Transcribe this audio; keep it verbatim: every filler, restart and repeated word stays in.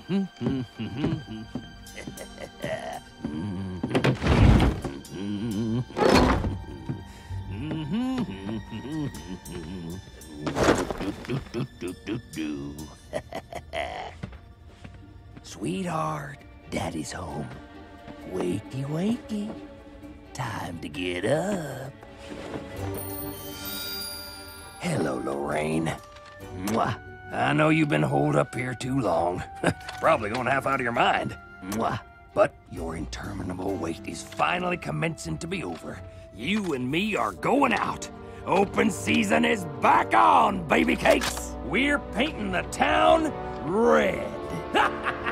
Sweetheart, Daddy's home. Wakey, wakey. Time to get up. Hello, Lorraine. Mwah. I know you've been holed up here too long. Probably going half out of your mind. Mwah. But your interminable wait is finally commencing to be over. You and me are going out. Open season is back on, baby cakes. We're painting the town red.